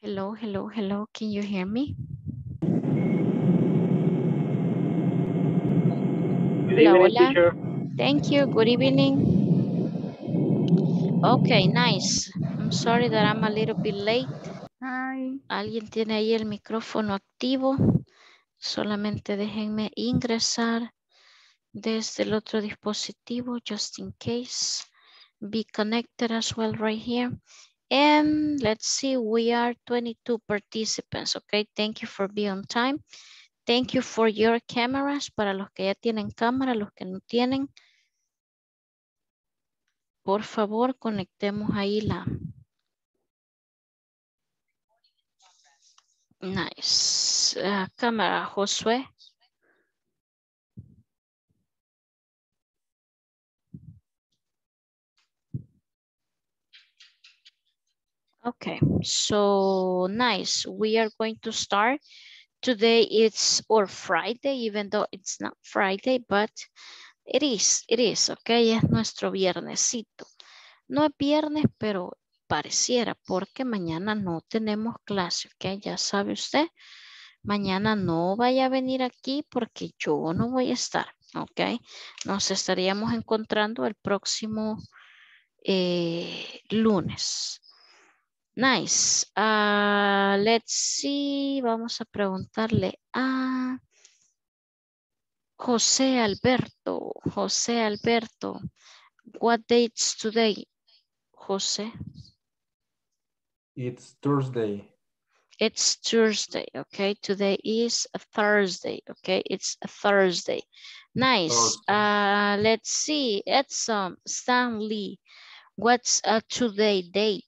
Hello, hello, hello. Can you hear me? Good Hola, evening, hola. teacher. Thank you. Good evening. Okay, nice. I'm sorry that I'm a little bit late. Hi. ¿Alguien tiene ahí el micrófono activo? Solamente déjenme ingresar desde el otro dispositivo, just in case. Be connected as well right here. And let's see, we are 22 participants, okay? Thank you for being on time. Thank you for your cameras. Para los que ya tienen cámara, los que no tienen, por favor, conectemos ahí la... Nice. Cámara, Josué. Okay, so nice. We are going to start. Today it's or Friday, even though it's not Friday, but it is, okay? Es nuestro viernesito. No es viernes, pero pareciera porque mañana no tenemos clase, ok? Ya sabe usted, mañana no vaya a venir aquí porque yo no voy a estar, ok? Nos estaríamos encontrando el próximo lunes. Nice. Let's see. Vamos a preguntarle a José Alberto. José Alberto. What date's today, José? It's Thursday. It's Thursday, okay? Today is a Thursday, okay? It's a Thursday. Nice. Thursday. Let's see. Edson Stanley. What's a today date?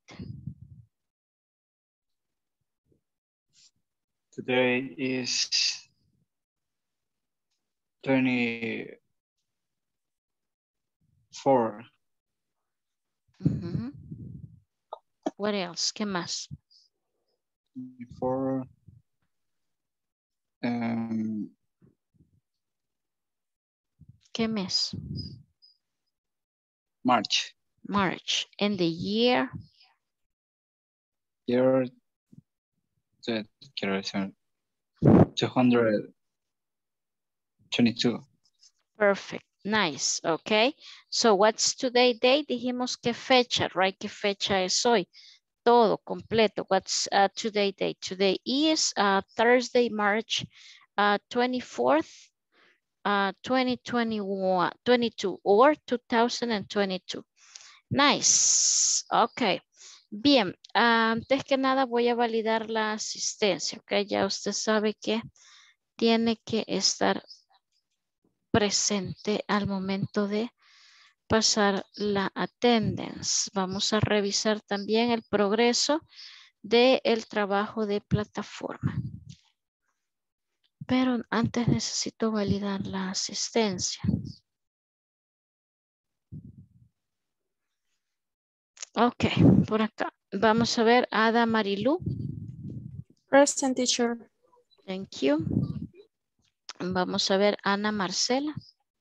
Today is 24. Mhm. What else? ¿Qué más? 24. ¿Qué mes? March. March. And the year? Year 222. Perfect. Nice. Okay. So what's today date? Dijimos qué fecha, right? ¿Qué fecha es hoy? Todo completo. What's today date? Today is Thursday, March 24th, 2021, 22 or 2022. Nice. Ok. Bien. Antes que nada voy a validar la asistencia. Ok. Ya usted sabe que tiene que estar presente al momento de pasar la attendance. Vamos a revisar también el progreso del trabajo de plataforma. Pero antes necesito validar la asistencia. Ok, por acá. Vamos a ver Ada Marilu. Present, teacher. Thank you. Vamos a ver Ana Marcela.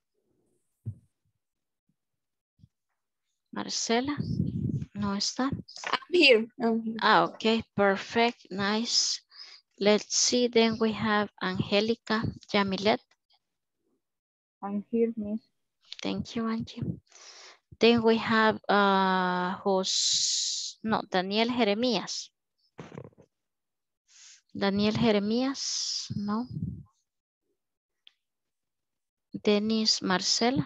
Marcela, no está. I'm here. I'm here. Ok, perfect, nice. Let's see, then we have Angelica Jamilet. I'm here, miss. Thank you, Angie. Then we have Daniel Jeremías. Daniel Jeremías, no. Denis Marcela.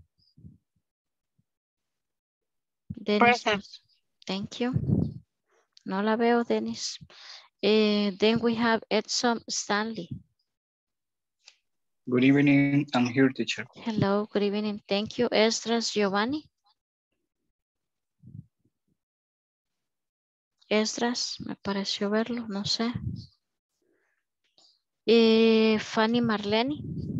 Denis, thank you. No la veo, Denis. Then we have Edson Stanley. Good evening. I'm here, teacher. Hello, good evening. Thank you. Esdras Giovanni. Esdras, me pareció verlo, no sé. Fanny Marlene.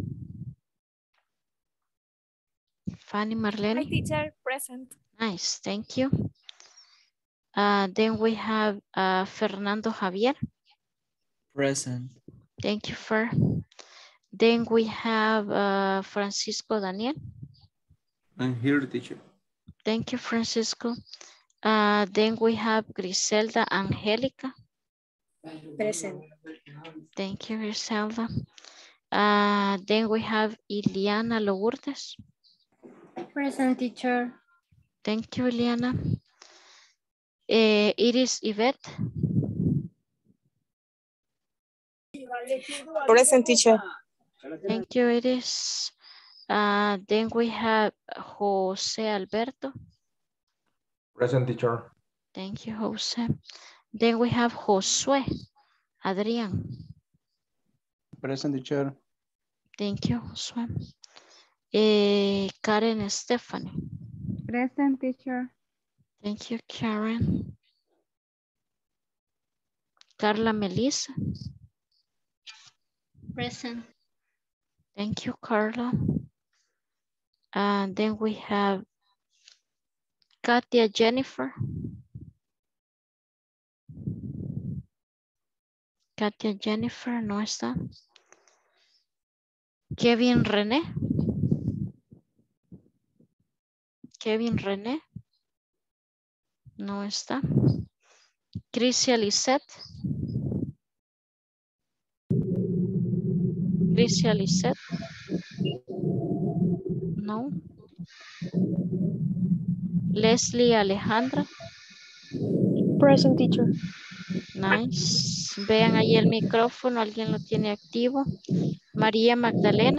Fanny Marlene. Hi, teacher. Present. Nice, thank you. Then we have Fernando Javier. Present. Thank you, Fer. Then we have Francisco Daniel. I'm here, teacher. Thank you, Francisco. Then we have Griselda Angelica. Present. Thank you, Griselda. Then we have Iliana Lourdes. Present, teacher. Thank you, Iliana. Iris Yvette. Present, teacher. Thank you, Iris. Then we have Jose Alberto. Present, teacher. Thank you, Jose. Then we have Josué Adrián. Present, teacher. Thank you, Josué. Karen Stephanie. Present, teacher. Thank you, Karen. Carla Melissa. Present. Thank you, Carla. And then we have Katia Jennifer. Katia Jennifer no está. Kevin René. Kevin René no está. Crisia Lisette. Crisia Lisette. No. Leslie Alejandra. Present, teacher. Nice. Vean ahí el micrófono, alguien lo tiene activo. María Magdalena.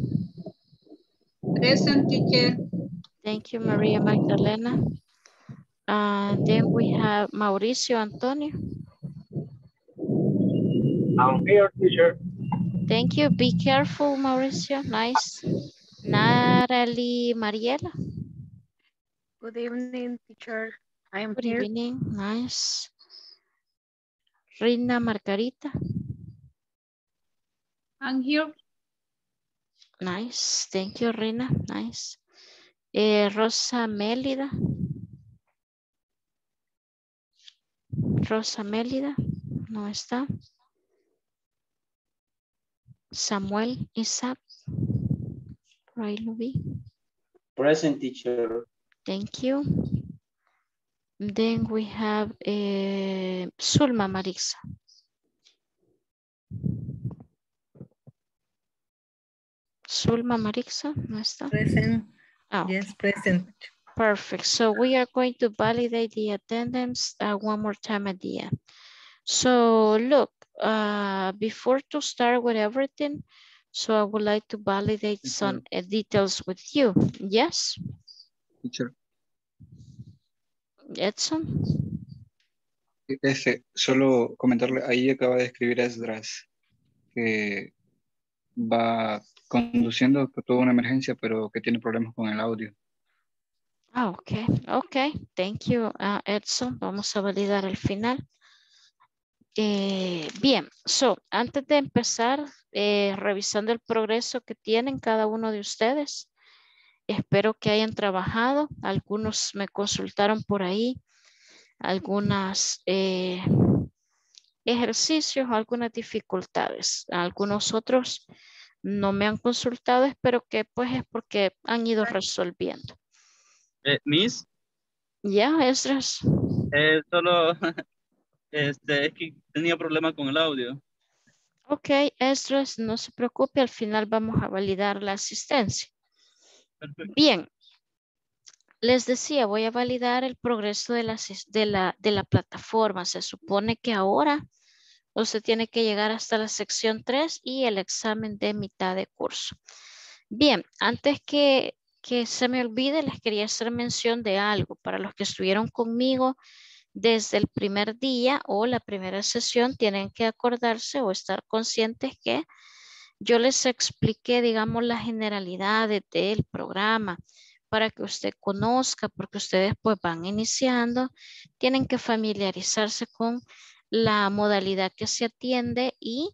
Present, teacher. Thank you, María Magdalena. Then we have Mauricio Antonio. I'm here, teacher. Thank you. Be careful, Mauricio. Nice. Natalie Mariela. Good evening, teacher. I am Good here. evening. Nice. Rina Margarita. I'm here. Nice. Thank you, Rina. Nice. Rosa Mélida. Rosa Mélida. No está. Samuel Isaac. Por ahí lo vi. Present, teacher. Thank you. Then we have Zulma Marixa. Zulma Marixa, no está. Present. Oh, Yes, present. perfect. So we are going to validate the attendance one more time at the end. So look, before to start with everything, so I would like to validate some details with you. Yes, Teacher. Edson? Solo comentarle, ahí acaba de escribir Esdras que va conduciendo, que tuvo una emergencia, pero que tiene problemas con el audio. Ah, ok, ok. Thank you, Edson. Vamos a validar al final. Bien, so, antes de empezar, revisando el progreso que tienen cada uno de ustedes, espero que hayan trabajado. Algunos me consultaron por ahí, algunos ejercicios, algunas dificultades. Algunos otros no me han consultado, espero que pues es porque han ido resolviendo. Miss, Ya, Esdras. solo es que tenía problemas con el audio. Ok, Esdras, no se preocupe, al final vamos a validar la asistencia. Perfecto. Bien, les decía, voy a validar el progreso de la plataforma. Se supone que ahora usted tiene que llegar hasta la sección 3 y el examen de mitad de curso. Bien, antes que se me olvide, les quería hacer mención de algo. Para los que estuvieron conmigo desde el primer día o la primera sesión, tienen que acordarse o estar conscientes que yo les expliqué, digamos, las generalidades del programa para que usted conozca, porque ustedes pues van iniciando, tienen que familiarizarse con la modalidad que se atiende y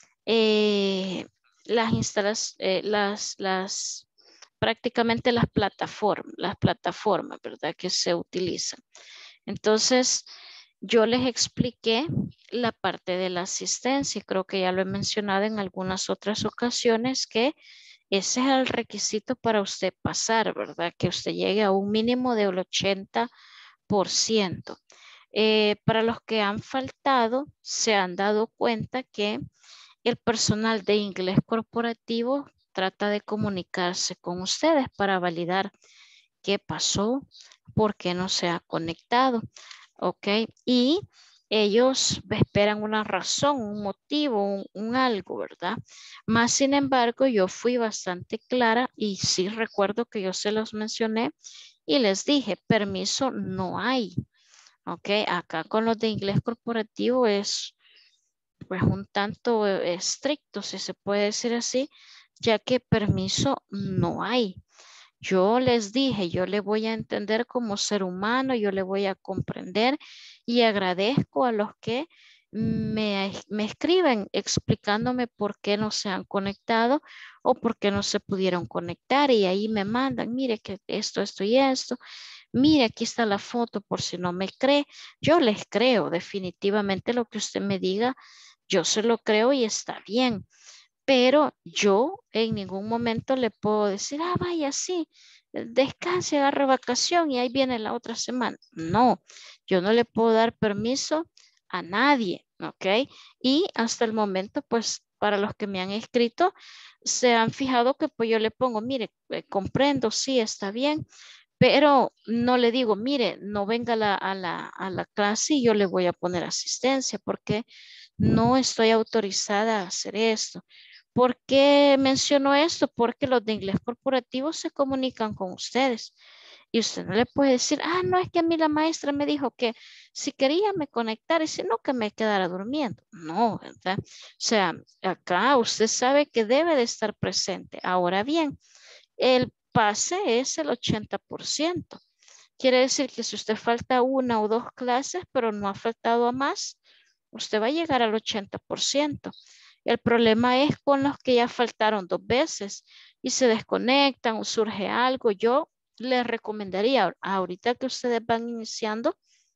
prácticamente las plataformas, ¿verdad? Que se utilizan. Entonces, yo les expliqué la parte de la asistencia y creo que ya lo he mencionado en algunas otras ocasiones que ese es el requisito para usted pasar, ¿verdad? Que usted llegue a un mínimo del 80%. Para los que han faltado, se han dado cuenta que el personal de inglés corporativo trata de comunicarse con ustedes para validar qué pasó, por qué no se ha conectado, ¿ok? Y ellos esperan una razón, un motivo, un algo, ¿verdad? Más sin embargo, yo fui bastante clara y sí recuerdo que yo se los mencioné y les dije, permiso no hay, ¿ok? Acá con los de inglés corporativo es pues un tanto estricto, si se puede decir así, ya que permiso no hay. Yo les dije, yo le voy a entender como ser humano, yo le voy a comprender y agradezco a los que me escriben explicándome por qué no se han conectado o por qué no se pudieron conectar y ahí me mandan, mire que esto y esto, mire aquí está la foto por si no me cree. Yo les creo definitivamente lo que usted me diga, yo se lo creo y está bien. Pero yo en ningún momento le puedo decir, ah, vaya, sí, descanse, agarre vacación y ahí viene la otra semana. No, yo no le puedo dar permiso a nadie, ¿ok? Y hasta el momento, pues, para los que me han escrito, se han fijado que pues yo le pongo, mire, comprendo, sí, está bien, pero no le digo, mire, no venga a la clase y yo le voy a poner asistencia porque no estoy autorizada a hacer esto. ¿Por qué menciono esto? Porque los de inglés corporativo se comunican con ustedes y usted no le puede decir, ah, no, es que a mí la maestra me dijo que si quería me conectara y si no, que me quedara durmiendo. No, ¿verdad? O sea, acá usted sabe que debe de estar presente. Ahora bien, el pase es el 80%. Quiere decir que si usted falta una o dos clases, pero no ha faltado a más, usted va a llegar al 80%. El problema es con los que ya faltaron 2 veces y se desconectan o surge algo. Yo les recomendaría, ahorita que ustedes van iniciando,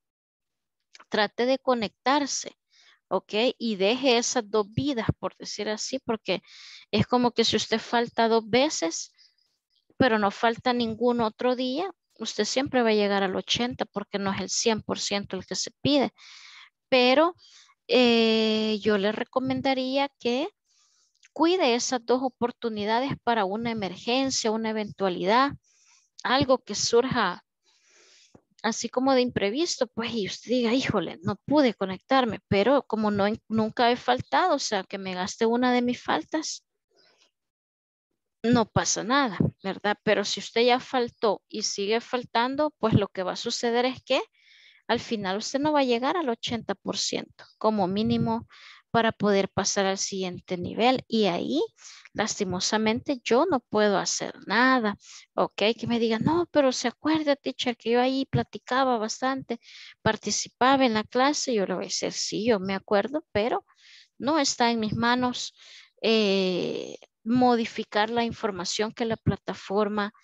trate de conectarse, ¿ok? Y deje esas 2 vidas, por decir así, porque es como que si usted falta 2 veces, pero no falta ningún otro día, usted siempre va a llegar al 80 porque no es el 100% el que se pide. Pero yo le recomendaría que cuide esas 2 oportunidades para una emergencia, una eventualidad, algo que surja así como de imprevisto, pues y usted diga, híjole, no pude conectarme, pero como no, nunca he faltado, o sea, que me gaste una de mis faltas, no pasa nada, ¿verdad? Pero si usted ya faltó y sigue faltando, pues lo que va a suceder es que al final usted no va a llegar al 80% como mínimo para poder pasar al siguiente nivel. Y ahí, lastimosamente, yo no puedo hacer nada. Ok, que me digan, no, pero se acuerda, teacher, que yo ahí platicaba bastante, participaba en la clase. Yo le voy a decir, sí, yo me acuerdo, pero no está en mis manos modificar la información que la plataforma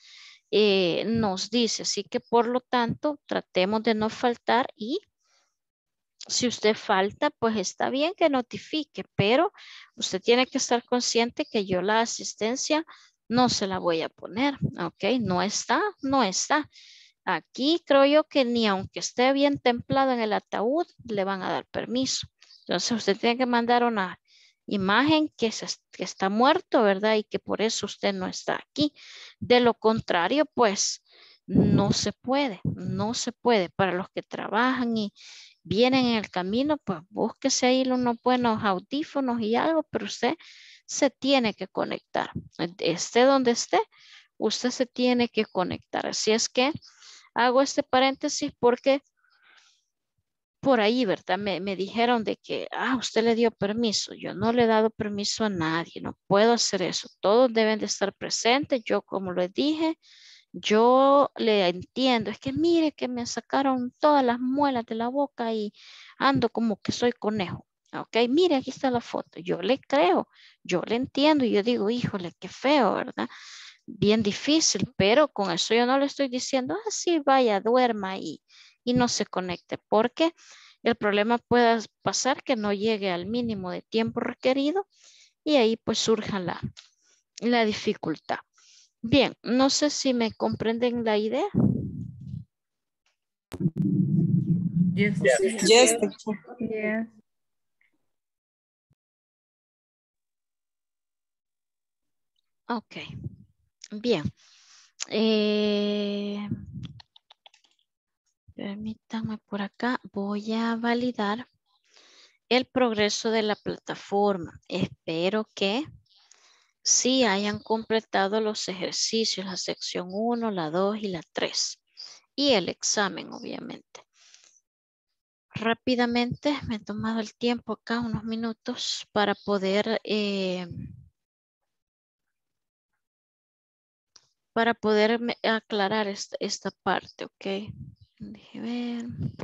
nos dice. Así que por lo tanto, tratemos de no faltar y si usted falta, pues está bien que notifique, pero usted tiene que estar consciente que yo la asistencia no se la voy a poner, ¿ok? No está, no está. Aquí creo yo que ni aunque esté bien templado en el ataúd, le van a dar permiso. Entonces usted tiene que mandar una imagen que está muerto, ¿verdad? Y que por eso usted no está aquí. De lo contrario, pues no se puede, no se puede. Para los que trabajan y vienen en el camino, pues búsquese ahí unos buenos audífonos y algo, pero usted se tiene que conectar. Esté donde esté, usted se tiene que conectar. Así es que hago este paréntesis porque por ahí, ¿verdad? Me dijeron de que, usted le dio permiso. Yo no le he dado permiso a nadie, no puedo hacer eso. Todos deben de estar presentes. Yo, como les dije, yo le entiendo. Es que mire que me sacaron todas las muelas de la boca y ando como que soy conejo. Ok, mire, aquí está la foto. Yo le creo, yo le entiendo y yo digo, híjole, qué feo, ¿verdad? Bien difícil, pero con eso yo no le estoy diciendo, sí, vaya, duerma y no se conecte, porque el problema puede pasar que no llegue al mínimo de tiempo requerido y ahí pues surja la dificultad. Bien, no sé si me comprenden la idea. Yes. Yes, teacher. Yes. Ok, bien. Permítanme por acá, voy a validar el progreso de la plataforma. Espero que sí hayan completado los ejercicios, la sección 1, la 2 y la 3. Y el examen, obviamente. Rápidamente me he tomado el tiempo acá, unos minutos, para poder aclarar esta parte, ¿ok? Deje ver.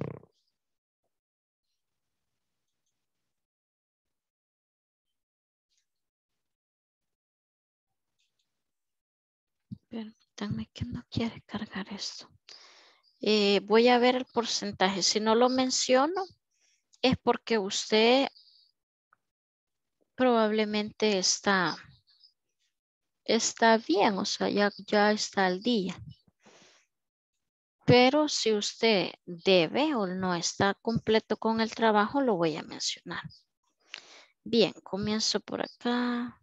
Permítanme que no quiere cargar esto. Voy a ver el porcentaje. Si no lo menciono, es porque usted probablemente está bien, o sea, ya está al día. Pero si usted debe o no está completo con el trabajo, lo voy a mencionar. Bien, comienzo por acá.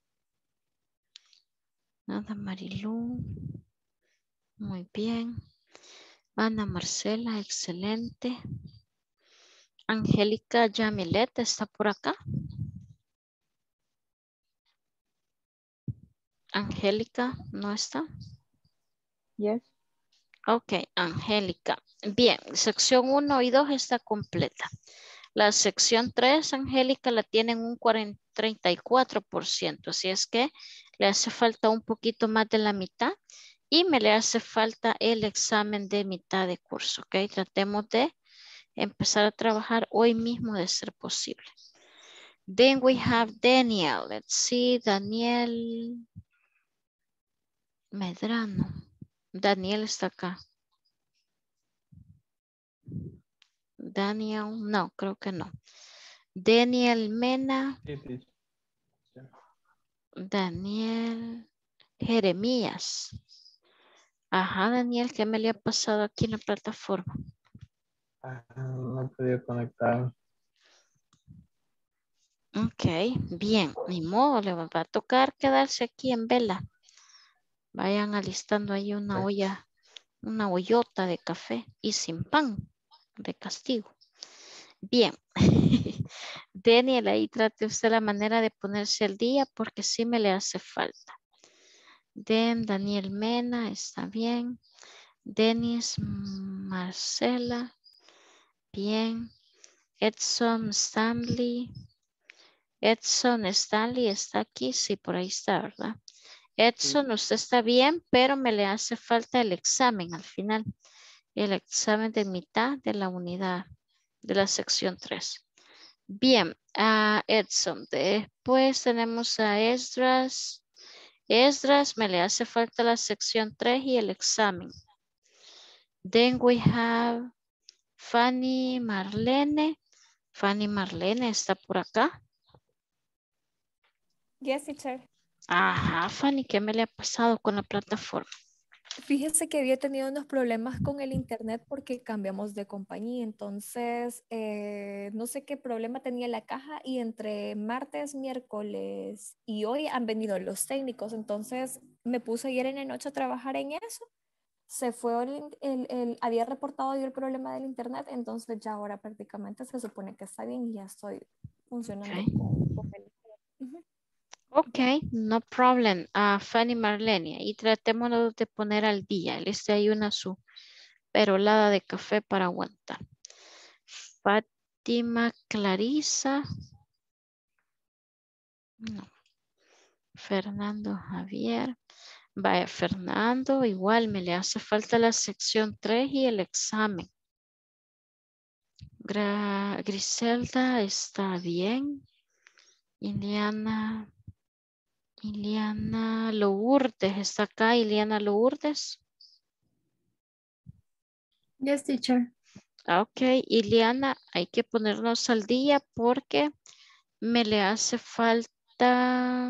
Nada, Marilú. Muy bien. Ana Marcela, excelente. Angélica Yamilet está por acá. Angélica, ¿no está? Yes. Ok, Angélica. Bien, sección 1 y 2 está completa. La sección 3, Angélica, la tienen un 34%. Así es que le hace falta un poquito más de la mitad y me le hace falta el examen de mitad de curso. Ok, tratemos de empezar a trabajar hoy mismo de ser posible. Then we have Daniel. Let's see, Daniel Medrano. Daniel está acá. Daniel, no, creo que no. Daniel Mena. Daniel Jeremías. Ajá, Daniel, ¿qué me le ha pasado aquí en la plataforma? No he podido conectar. Ok, bien, ni modo, le va a tocar quedarse aquí en vela. Vayan alistando ahí una olla, una ollota de café y sin pan de castigo. Bien, Daniel, ahí trate usted la manera de ponerse al día porque sí me le hace falta. Daniel Mena, está bien. Denis Marcela, bien. Edson Stanley. Edson Stanley está aquí, sí, por ahí está, ¿verdad? Edson, usted está bien, pero me le hace falta el examen al final. El examen de mitad de la unidad de la sección 3. Bien, Edson. Después tenemos a Esdras. Esdras, me le hace falta la sección 3 y el examen. Then we have Fanny Marlene. Fanny Marlene está por acá. Yes, teacher. Ajá, Fanny, ¿qué me le ha pasado con la plataforma? Fíjese que había tenido unos problemas con el internet porque cambiamos de compañía, entonces no sé qué problema tenía la caja y entre martes, miércoles y hoy han venido los técnicos, entonces me puse ayer en la noche a trabajar en eso, se fue había reportado yo el problema del internet, entonces ya ahora prácticamente se supone que está bien y ya estoy funcionando Ok. con el... Ujú. Ok, no problem. Fanny Marlene, y tratémonos de poner al día. Les hay una su perolada de café para aguantar. Fátima Clarisa. No. Fernando Javier. Vaya, Fernando, igual me le hace falta la sección 3 y el examen. Griselda está bien. Iliana Lourdes está acá. Iliana Lourdes. Yes, teacher. Ok, Iliana, hay que ponernos al día porque me le hace falta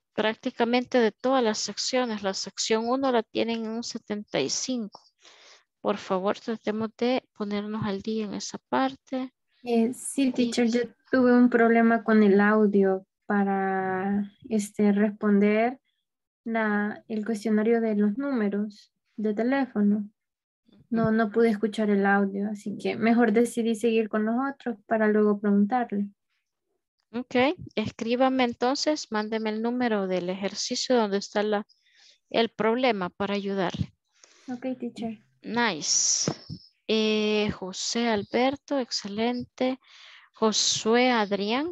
prácticamente de todas las secciones. La sección 1 la tienen en un 75. Por favor, tratemos de ponernos al día en esa parte. Sí, teacher, yo tuve un problema con el audio para responder el cuestionario de los números de teléfono. No pude escuchar el audio, así que mejor decidí seguir con los otros para luego preguntarle. Ok, escríbame entonces, mándeme el número del ejercicio donde está el problema para ayudarle. Ok, teacher. Nice. José Alberto, excelente. Josué Adrián.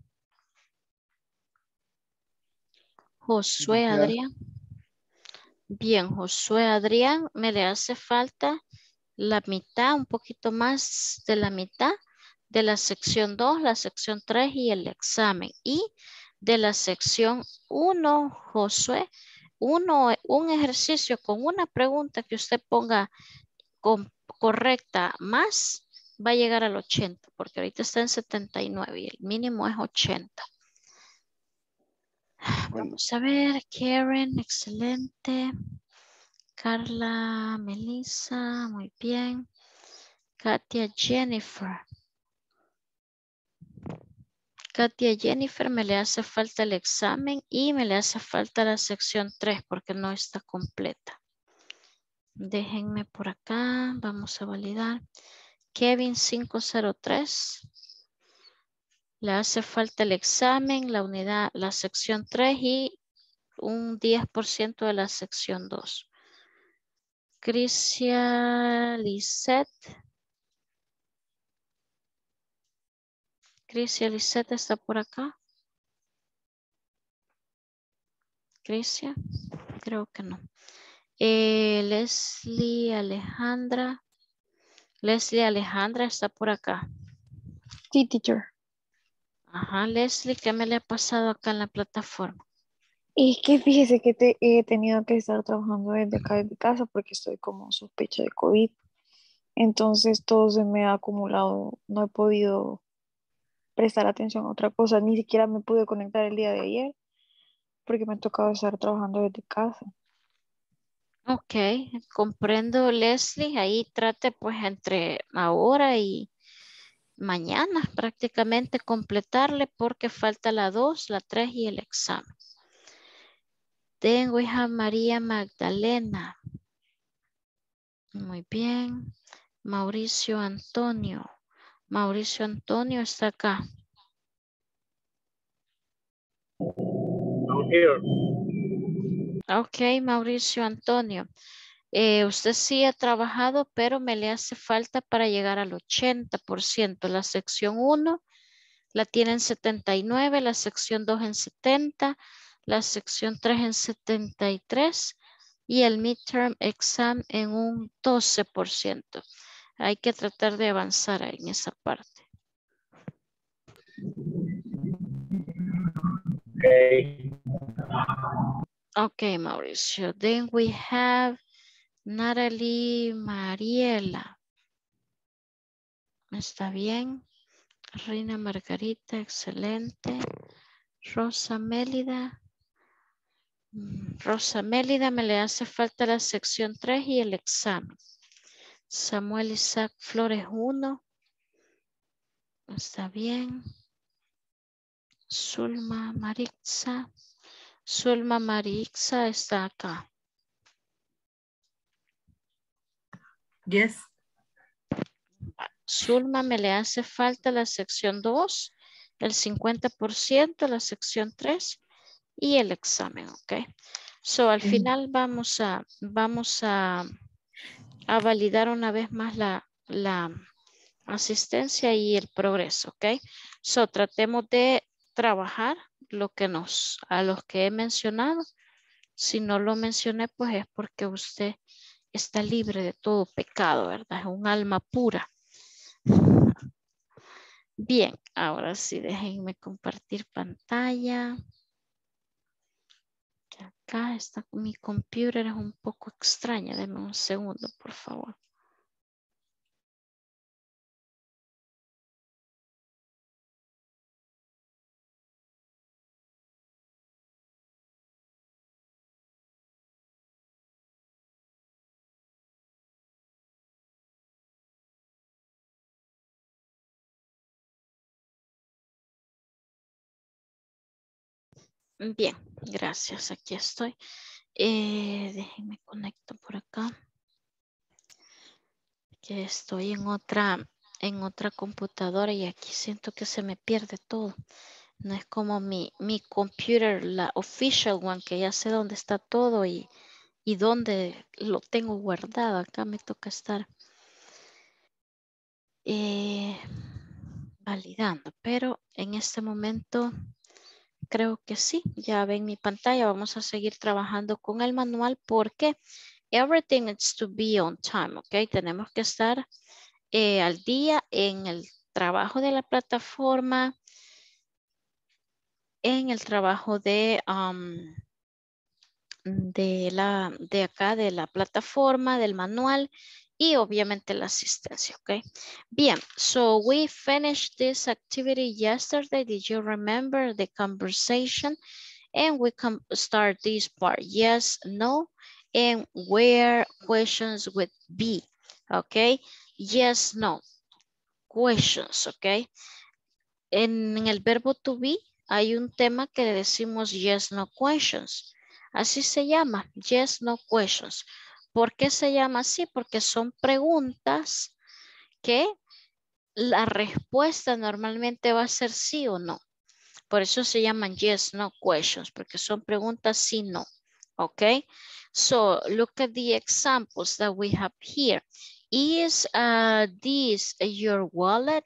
Josué Adrián. Bien, Josué Adrián, me le hace falta la mitad, un poquito más de la mitad de la sección 2, la sección 3 y el examen. Y de la sección 1, Josué, un ejercicio con una pregunta que usted ponga correcta más, va a llegar al 80, porque ahorita está en 79 y el mínimo es 80. Vamos a ver, Karen, excelente. Carla, Melissa, muy bien. Katia Jennifer. Katia Jennifer, me le hace falta el examen y me le hace falta la sección 3 porque no está completa. Déjenme por acá, vamos a validar. Kevin 503. Le hace falta el examen, la unidad, la sección 3 y un 10% de la sección 2. Crisia Lisette. Crisia Lisette está por acá. Crisia, creo que no. Leslie Alejandra. Leslie Alejandra está por acá. Sí, teacher. Ajá, Leslie, ¿qué me le ha pasado acá en la plataforma? Es que fíjese que he tenido que estar trabajando desde acá, desde casa, porque estoy como sospecha de COVID. Entonces todo se me ha acumulado. No he podido prestar atención a otra cosa. Ni siquiera me pude conectar el día de ayer, porque me ha tocado estar trabajando desde casa. Ok, comprendo, Leslie. Ahí trate pues entre ahora y mañana prácticamente completarle porque falta la 2, la 3 y el examen. Tengo hija María Magdalena. Muy bien. Mauricio Antonio. Mauricio Antonio está acá. Ok, Mauricio Antonio. Usted sí ha trabajado, pero me le hace falta para llegar al 80%. La sección 1 la tiene en 79, la sección 2 en 70, la sección 3 en 73 y el midterm exam en un 12%. Hay que tratar de avanzar en esa parte. Okay, Mauricio. Then we have Natalie Mariela. ¿Está bien? Reina Margarita, excelente. Rosa Mélida. Rosa Mélida, me le hace falta la sección 3 y el examen. Samuel Isaac Flores 1. Está bien. Zulma Marixa. Zulma Marixa está acá. Yes. Zulma, me le hace falta la sección 2, el 50%, la sección 3 y el examen, ¿ok? So, al final vamos a validar una vez más la asistencia y el progreso, ¿ok? So, tratemos de trabajar a los que he mencionado. Si no lo mencioné, pues es porque usted está libre de todo pecado, ¿verdad? Es un alma pura. Bien, ahora sí, déjenme compartir pantalla. Acá está mi computer, es un poco extraña. Denme un segundo, por favor. Bien, gracias. Aquí estoy. Déjenme conecto por acá. Que estoy en otra computadora y aquí siento que se me pierde todo. No es como mi computer, la official one, que ya sé dónde está todo y dónde lo tengo guardado. Acá me toca estar validando, pero en este momento creo que sí. Ya ven mi pantalla. Vamos a seguir trabajando con el manual porque everything needs to be on time, ¿ok? Tenemos que estar al día en el trabajo de la plataforma, en el trabajo de acá de la plataforma, del manual y obviamente la asistencia, ¿ok? Bien, so we finished this activity yesterday. Did you remember the conversation? And we can start this part, yes, no, and where questions would be, ¿ok? Yes, no, questions, ¿ok? En el verbo to be hay un tema que le decimos yes, no questions. Así se llama, yes, no questions. ¿Por qué se llama así? Porque son preguntas que la respuesta normalmente va a ser sí o no. Por eso se llaman yes, no questions, porque son preguntas sí, no. Okay? So look at the examples that we have here. Is this your wallet?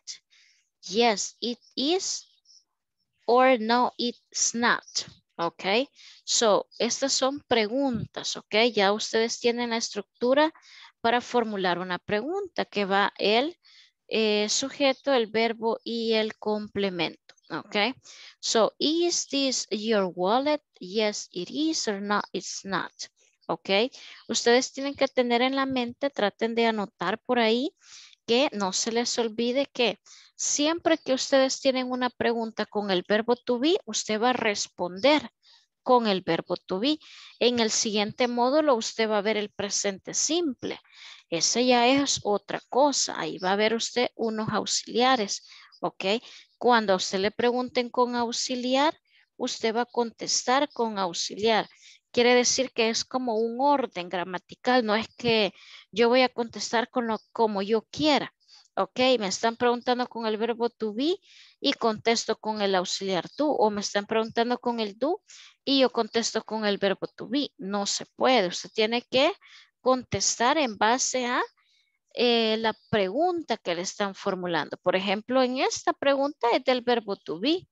Yes, it is. Or no, it's not. Ok, so estas son preguntas, ok, ya ustedes tienen la estructura para formular una pregunta que va el sujeto, el verbo y el complemento, ok. So, is this your wallet? Yes, it is, or no, it's not. Ok, ustedes tienen que tener en la mente, traten de anotar por ahí que no se les olvide que siempre que ustedes tienen una pregunta con el verbo to be, usted va a responder con el verbo to be. En el siguiente módulo usted va a ver el presente simple. Ese ya es otra cosa. Ahí va a ver usted unos auxiliares, ¿ok? Cuando a usted le pregunten con auxiliar, usted va a contestar con auxiliar. Quiere decir que es como un orden gramatical, no es que yo voy a contestar como yo quiera. Ok, me están preguntando con el verbo to be y contesto con el auxiliar do, o me están preguntando con el do y yo contesto con el verbo to be. No se puede, usted tiene que contestar en base a la pregunta que le están formulando. Por ejemplo, en esta pregunta es del verbo to be.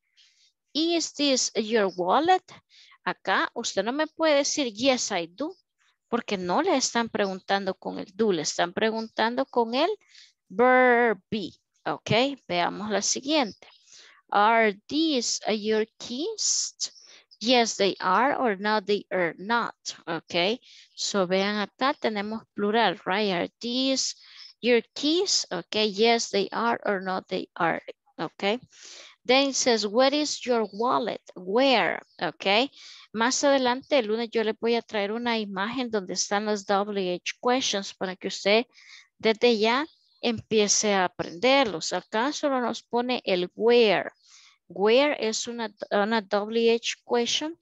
Is this your wallet? Acá usted no me puede decir yes, I do, porque no le están preguntando con el do, le están preguntando con el verb be. Ok, veamos la siguiente. Are these your keys? Yes, they are, or no, they are not. Ok, so vean acá tenemos plural, right? Are these your keys? Ok, yes, they are, or no, they are. Ok. Then it says, where is your wallet? Where? Ok. Más adelante, el lunes, yo les voy a traer una imagen donde están las WH questions para que usted desde ya empiece a aprenderlos. Acá solo nos pone el where. Where es una WH question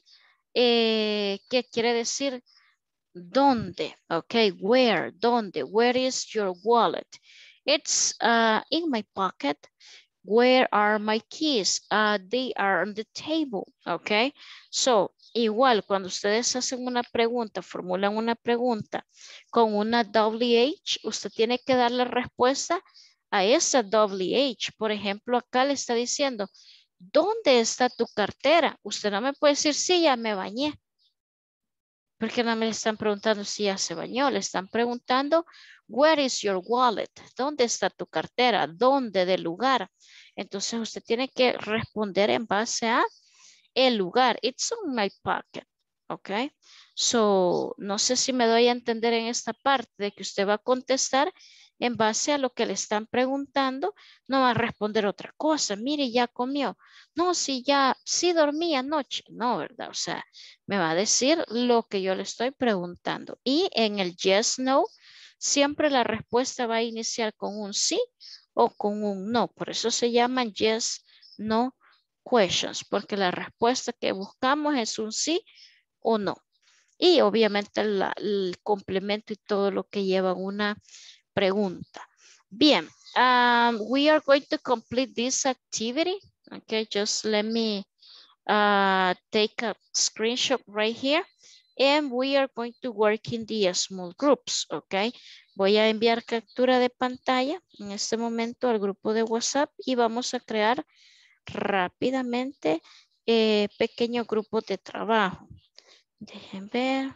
que quiere decir dónde. Ok, where, dónde. Where is your wallet? It's in my pocket. Where are my keys? They are on the table, okay? So, igual, cuando ustedes hacen una pregunta, formulan una pregunta con una WH, usted tiene que darle respuesta a esa WH. Por ejemplo, acá le está diciendo, ¿dónde está tu cartera? Usted no me puede decir, sí, ya me bañé. Porque no me están preguntando si ya se bañó, le están preguntando, where is your wallet? ¿Dónde está tu cartera? ¿Dónde del lugar? Entonces usted tiene que responder en base a el lugar. It's on my pocket. Ok. So, no sé si me doy a entender en esta parte de que usted va a contestar en base a lo que le están preguntando. No va a responder otra cosa. Mire, ya comió. No, si ya, sí dormí anoche. No, ¿verdad? O sea, me va a decir lo que yo le estoy preguntando. Y en el yes, no, siempre la respuesta va a iniciar con un sí o con un no. Por eso se llaman yes, no questions, porque la respuesta que buscamos es un sí o no. Y obviamente el complemento y todo lo que lleva una pregunta. Bien, we are going to complete this activity. Okay, just let me take a screenshot right here. And we are going to work in the small groups, okay? Voy a enviar captura de pantalla en este momento al grupo de WhatsApp y vamos a crear rápidamente pequeños grupos de trabajo. Dejen ver.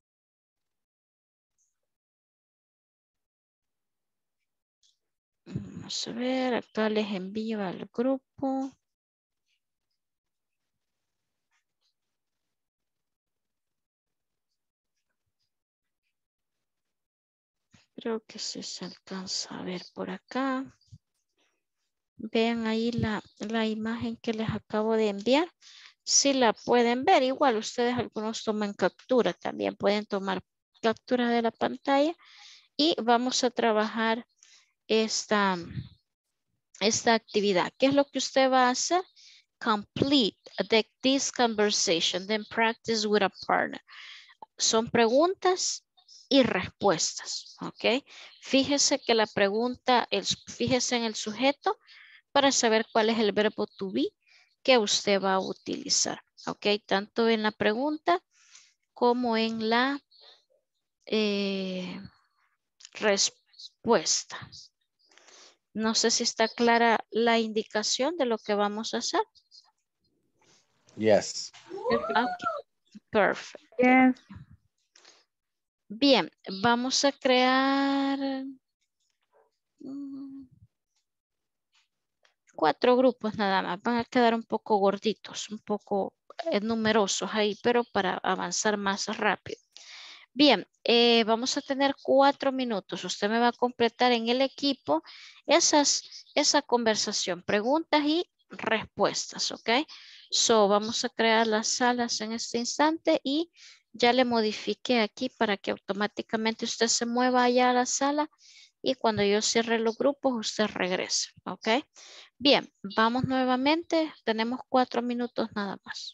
Vamos a ver, acá les envío al grupo. Creo que sí se alcanza a ver por acá. Vean ahí la imagen que les acabo de enviar. Si la pueden ver, igual ustedes algunos toman captura, también pueden tomar captura de la pantalla y vamos a trabajar esta actividad. ¿Qué es lo que usted va a hacer? Complete this conversation, then practice with a partner. Son preguntas y respuestas, ¿ok? Fíjese que la pregunta, fíjese en el sujeto para saber cuál es el verbo to be que usted va a utilizar, ¿ok? Tanto en la pregunta como en la respuesta. No sé si está clara la indicación de lo que vamos a hacer. Yes. Ok, perfecto. Yes. Bien, vamos a crear 4 grupos nada más. Van a quedar un poco gorditos, un poco numerosos ahí, pero para avanzar más rápido. Bien, vamos a tener 4 minutos. Usted me va a completar en el equipo esa conversación, preguntas y respuestas, ¿ok? So, vamos a crear las salas en este instante y ya le modifiqué aquí para que automáticamente usted se mueva allá a la sala y cuando yo cierre los grupos usted regrese, ¿ok? Bien, vamos nuevamente. Tenemos 4 minutos nada más.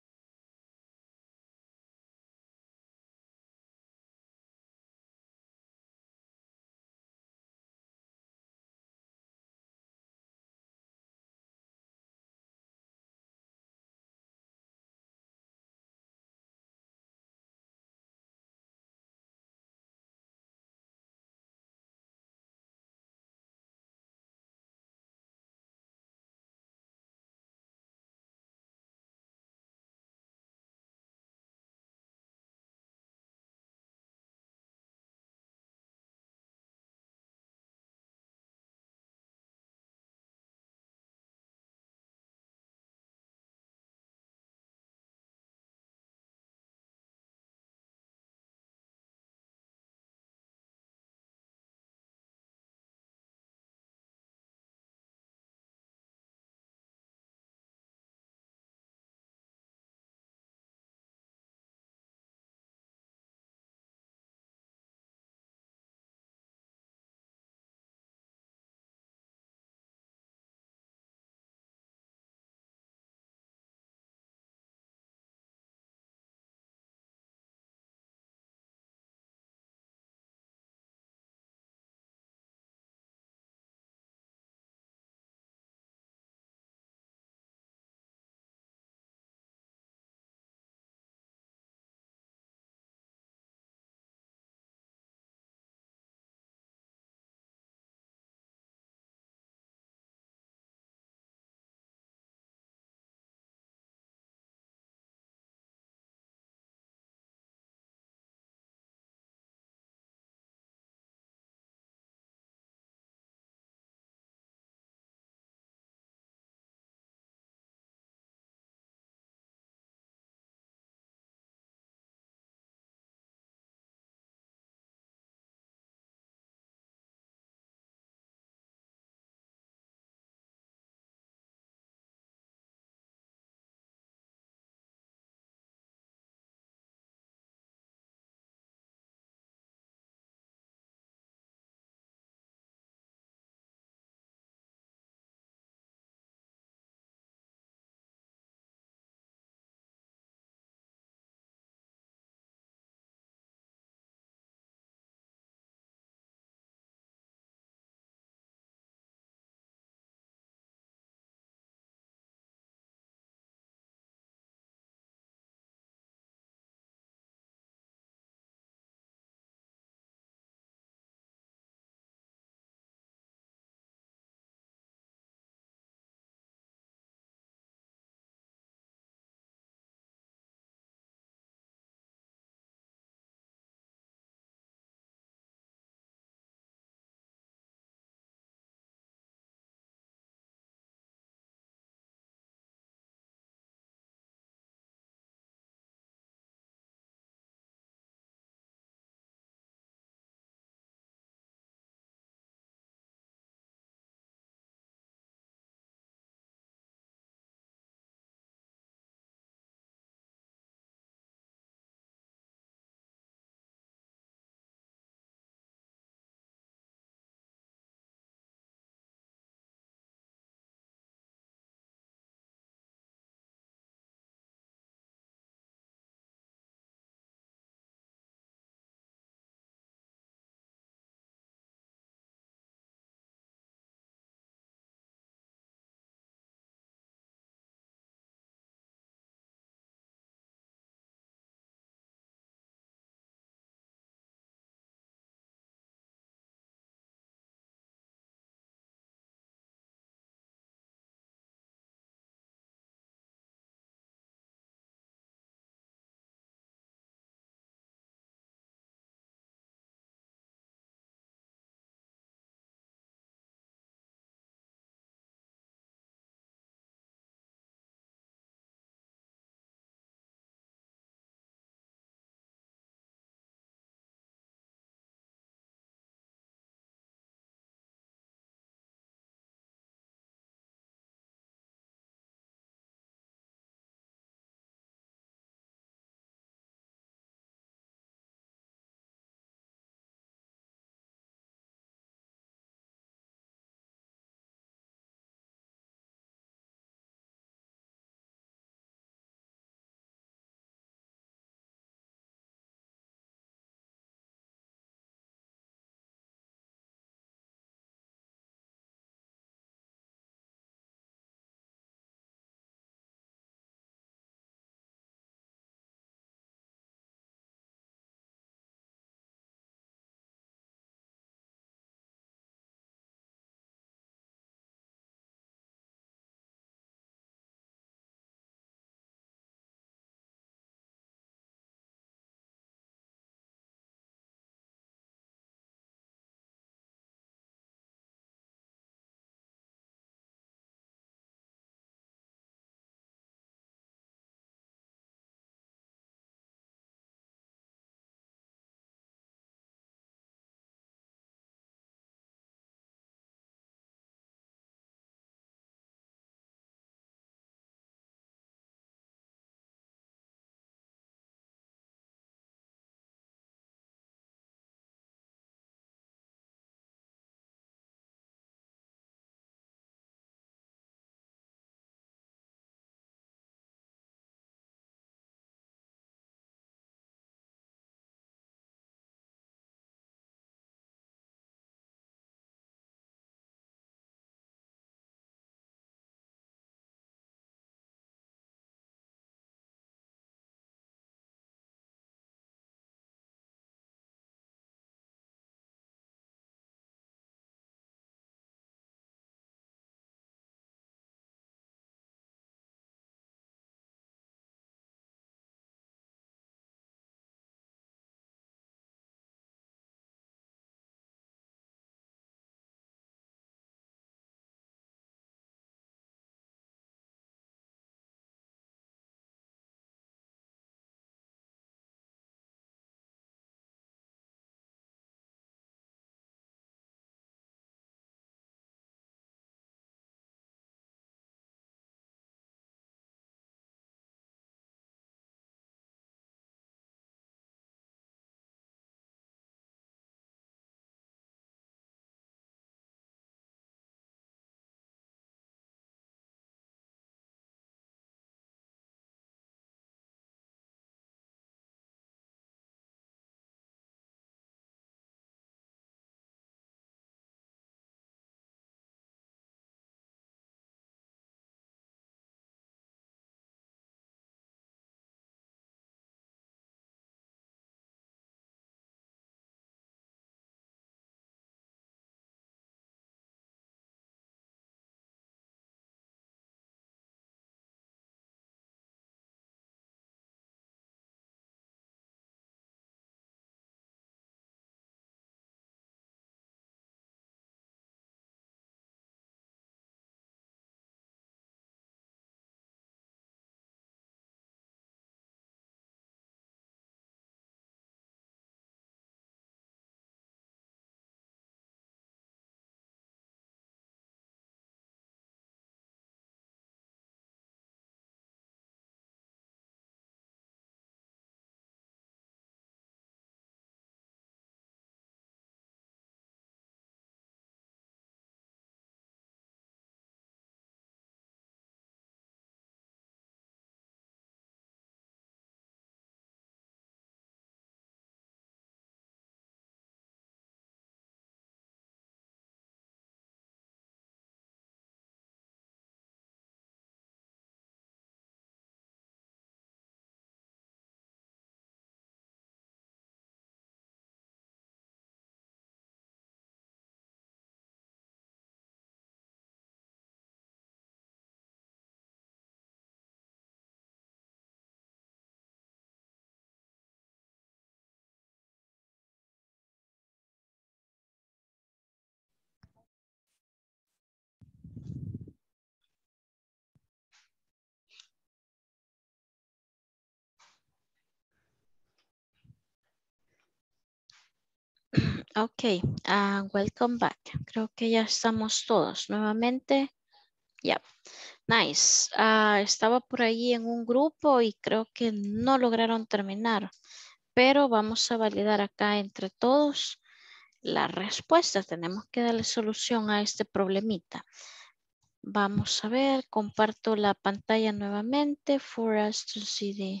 Ok, welcome back. Creo que ya estamos todos nuevamente. Ya, nice. Estaba por ahí en un grupo y creo que no lograron terminar, pero vamos a validar acá entre todos la respuesta. Tenemos que darle solución a este problemita. Vamos a ver, comparto la pantalla nuevamente for us to see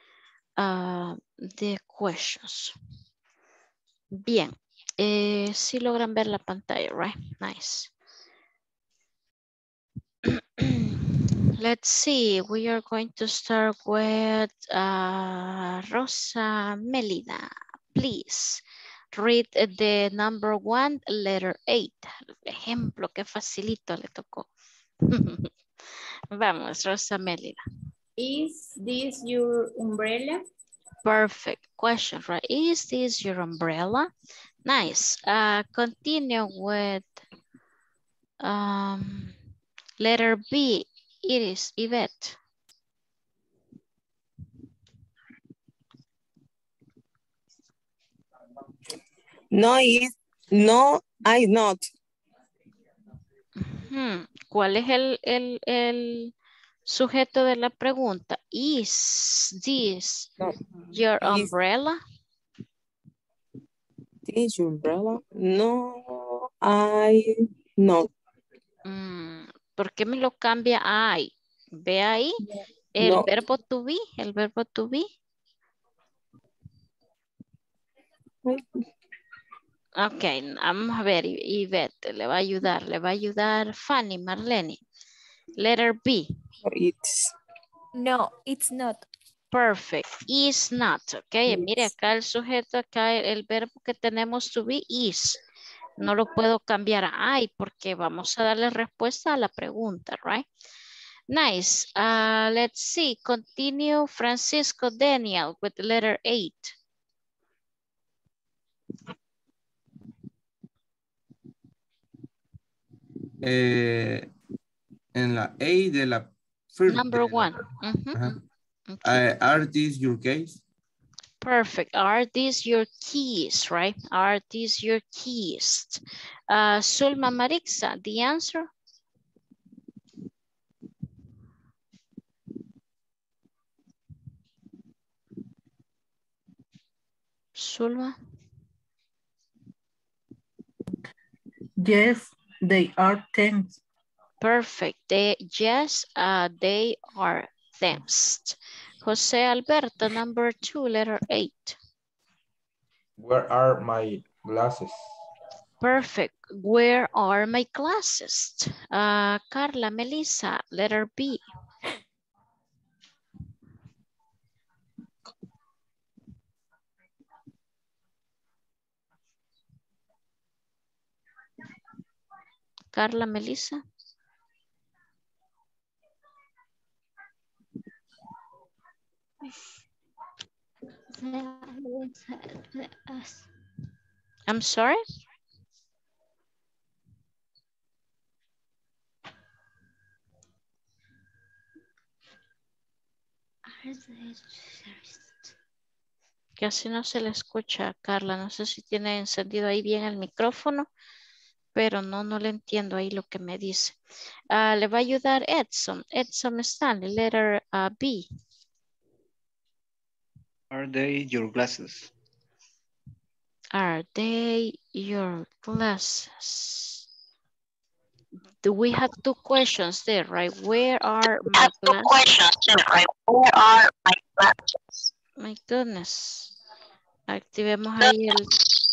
the questions. Bien, si logran ver la pantalla, right? Nice. Let's see, we are going to start with Rosa Melida. Please read the number 1, letter 8. Ejemplo, qué facilito le tocó. Vamos, Rosa Melida. Is this your umbrella? Perfect question, right? Is this your umbrella? Nice. Continue with letter B. It is Yvette. No, I not. ¿Cuál es el sujeto de la pregunta? Is this your umbrella? This your umbrella? No, I not. ¿Por qué me lo cambia a I? Ve ahí el No. verbo to be, el verbo to be. Ok, vamos a ver, Ivette, le va a ayudar Fanny, Marlene. Letter B. No, it's not. Perfect, is not, ok. Mire acá el sujeto, acá el verbo que tenemos to be is. No lo puedo cambiar a I porque vamos a darle respuesta a la pregunta, right? Nice. Let's see. Continue Francisco Daniel with letter 8. En la A de la first. Number 1. Okay. Are these your keys? Perfect. Are these your keys, right? Are these your keys? Sulma Marixa, the answer? Sulma? Yes, they are things. Perfect. Yes, they are things. Jose Alberto, number 2, letter 8. Where are my glasses? Perfect. Where are my glasses? Carla, Melissa, letter B. Carla, Melissa. I'm sorry? Casi no se le escucha a Carla. No sé si tiene encendido ahí bien el micrófono, pero no le entiendo ahí lo que me dice. Le va a ayudar Edson. Edson Stanley, letter B. Are they your glasses? Are they your glasses? Do we have 2 questions there, right? Where are my glasses? Where are my glasses? My goodness. Activemos ahí el...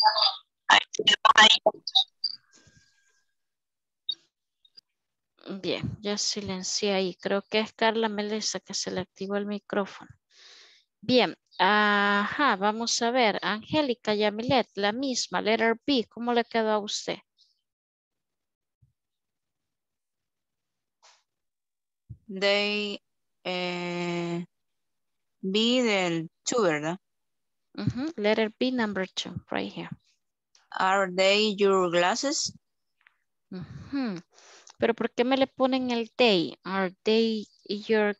Bien, ya silencié ahí. Creo que es Carla Melissa que se le activó el micrófono. Bien, ajá, vamos a ver. Angélica Yamilet, la misma, letter B. ¿Cómo le quedó a usted? They be del 2, ¿verdad? Letter B, number 2, right here. Are they your glasses? Pero ¿por qué me le ponen el they? Are they your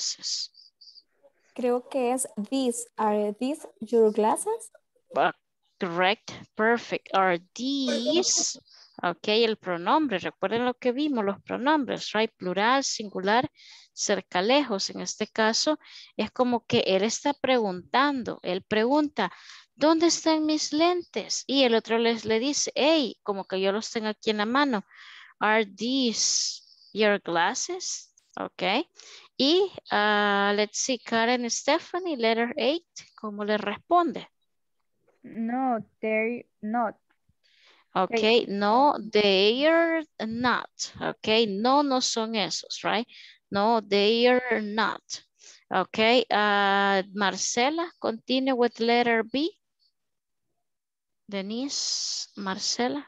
glasses? Creo que es these. Are these your glasses? Correct. Perfect. Are these... Ok, el pronombre. Recuerden lo que vimos, los pronombres, right? Plural, singular, cerca, lejos. En este caso, es como que él está preguntando. Él pregunta, ¿dónde están mis lentes? Y el otro le dice, hey, como que yo los tengo aquí en la mano. Are these your glasses? Ok. Y let's see, Karen Stephanie, letter 8, ¿cómo le responde? No, they're not. Ok, no, they're not. Ok, no, no son esos, right? No, they're not. Ok, Marcela, continue with letter B. Denise, Marcela.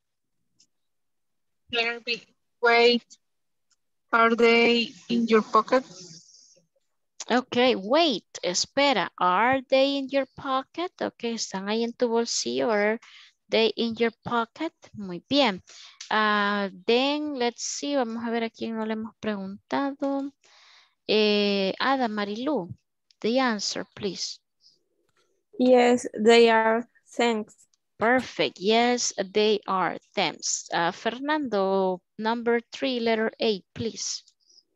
Letter B. Wait, are they in your pocket? Ok, wait, espera. Are they in your pocket? Ok, ¿están ahí en tu bolsillo? Are they in your pocket? Muy bien. Then, let's see, vamos a ver a quién no le hemos preguntado. Ada Marilu, the answer, please. Yes, they are. Thanks. Perfect. Yes, they are. Thanks. Fernando, number 3, letter 8, please.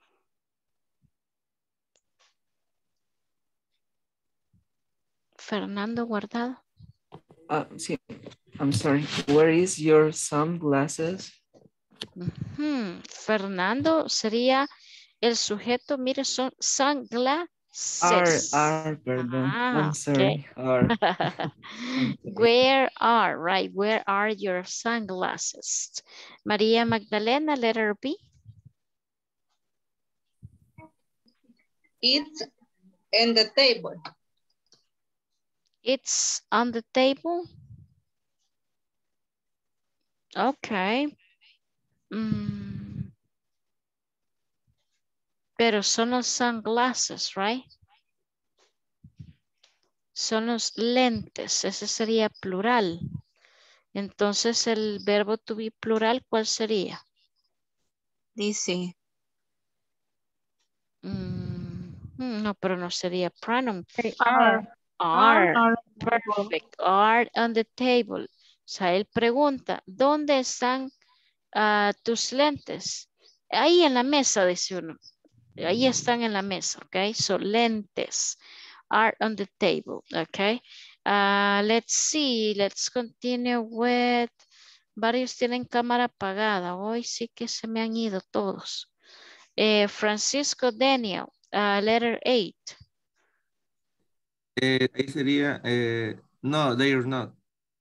Fernando Guardado. Sí, I'm sorry. Where is your sunglasses? Fernando sería el sujeto, mire, son sunglasses. Perdón. Ah, I'm sorry. Are. Where are, right? Where are your sunglasses? María Magdalena, letter B. It's in the table. It's on the table. Okay. Pero son los sunglasses, right? Son los lentes, ese sería plural. Entonces el verbo to be plural, ¿cuál sería? Dice. No, pero no sería pronoun. Are. Are. Perfect. Are on the table. O sea, él pregunta, ¿dónde están tus lentes? Ahí en la mesa, dice uno. Ahí están en la mesa, ok? So, lentes are on the table, ok? Let's see, let's continue with... Varios tienen cámara apagada. Hoy sí que se me han ido todos. Francisco Daniel, letter 8. Ahí sería, no, they are not.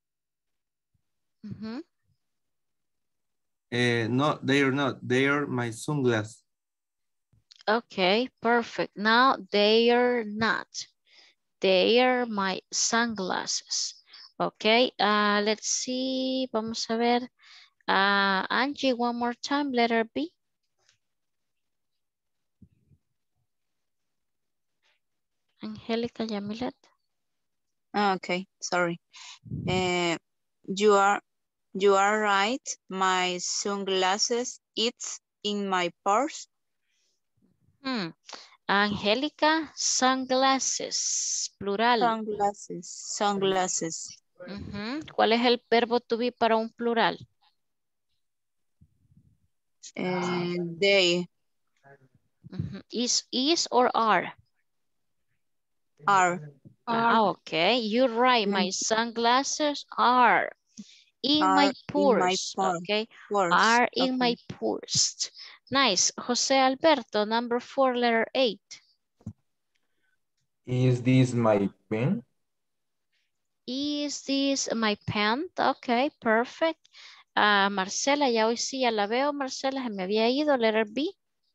No, they are not. They are my sunglasses. Okay, perfect. Now they are not. They are my sunglasses. Okay, let's see. Vamos a ver. Angie, one more time, letter B. Angelica Yamilet. Okay, sorry. You are right. My sunglasses, it's in my purse. Angélica, sunglasses, plural. Sunglasses. ¿Cuál es el verbo to be para un plural? They. Is or are? Are. Okay, you're right. My sunglasses are in my purse. Okay, are in my purse. Nice. Jose Alberto, number 4, letter 8. Is this my pen? Is this my pen? Okay, perfect. Marcela, ya hoy sí ya la veo, Marcela, se me había ido, letter B.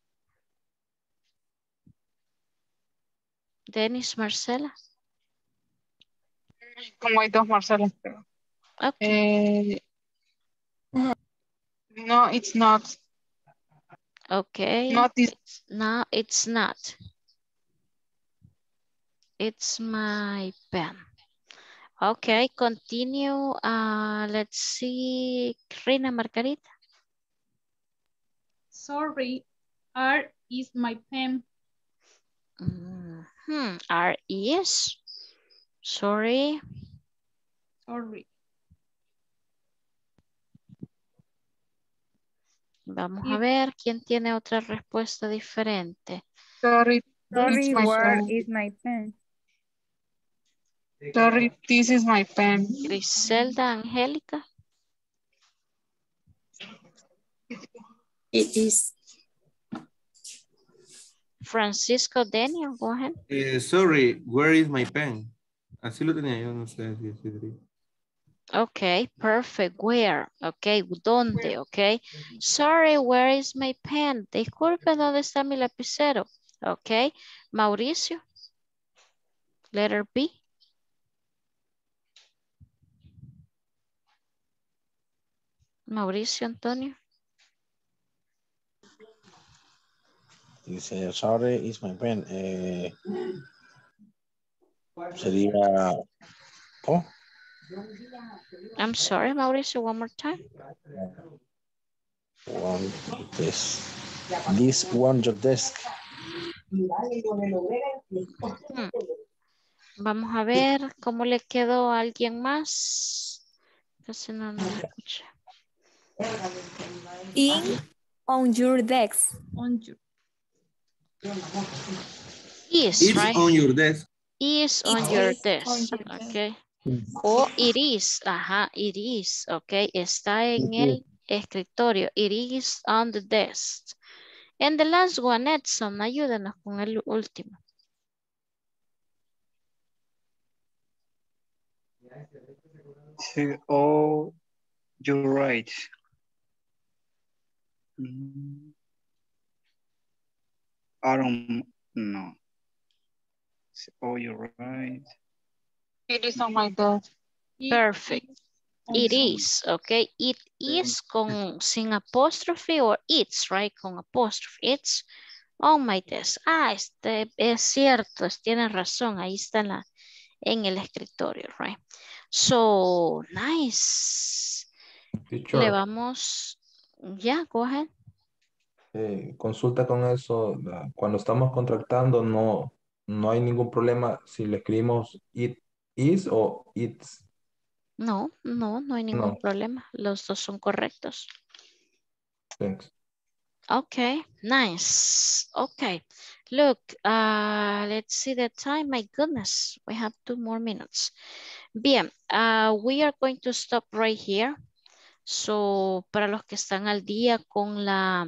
Dennis, Marcela. Como hay dos Marcelas. Okay. No, it's not. Okay. Not this. No, it's not. It's my pen. Okay, continue. Let's see. Reina Margarita. Sorry, R is my pen. R is. Sorry. Sorry. Vamos a ver quién tiene otra respuesta diferente. Sorry, Sorry, it's my where pen. is my pen? Sorry, this is my pen. Griselda, Angélica. It is. Francisco, Daniel, go ahead. Sorry, where is my pen? Así lo tenía yo, no sé si así diría. Okay, perfect. Where? Okay, ¿dónde? Okay. Sorry, where is my pen? Disculpe, ¿dónde está mi lapicero? Okay. Mauricio. Letter B. Mauricio Antonio. Dice, sorry, is my pen. Sería, ¿cómo? I'm sorry, Mauricio, one more time. One, this one, your desk. Vamos a ver cómo le quedó a alguien más. Casi no nos escucha. In on your desk. On your. Is, It's right? on your desk. Is on your desk. Okay. O it is. Ajá, it is. Okay. Está en el escritorio. It is on the desk. And the last one, Edson, ayúdanos con el último. Sí, oh, you're right. I don't know. Oh, you're right. It is on my desk. Perfect. It is, okay. It is sin apostrophe or it's, right? Con apostrophe. It's on my desk. Ah, es cierto, tiene razón. Ahí está en el escritorio, right? So, nice. Teacher. Le vamos, ya, go ahead. Consulta con eso. Cuando estamos contractando no hay ningún problema si le escribimos it is o it's. No hay ningún No. problema. Los dos son correctos. Thanks. Okay, nice. Okay, look, let's see the time. My goodness, we have 2 more minutes. Bien, we are going to stop right here. So, para los que están al día con la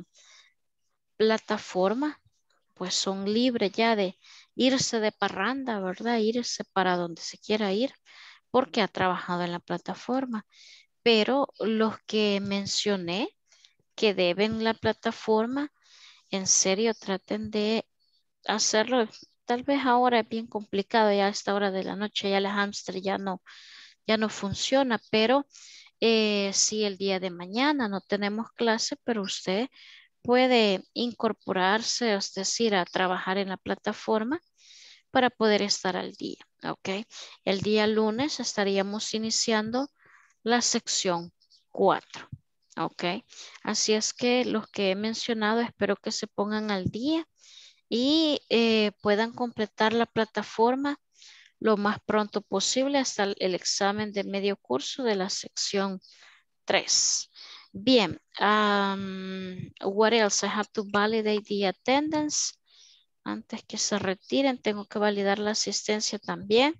plataforma, pues son libres ya de irse de parranda, ¿verdad? Irse para donde se quiera ir, porque ha trabajado en la plataforma. Pero los que mencioné que deben la plataforma, en serio, traten de hacerlo. Tal vez ahora es bien complicado, ya a esta hora de la noche, ya el hámster ya no funciona, pero si el día de mañana no tenemos clase, pero usted puede incorporarse, es decir, a trabajar en la plataforma para poder estar al día, ¿ok? El día lunes estaríamos iniciando la sección 4. Ok, así es que los que he mencionado espero que se pongan al día y puedan completar la plataforma lo más pronto posible hasta el examen de medio curso de la sección 3. Bien, what else? I have to validate the attendance. Antes que se retiren, tengo que validar la asistencia también.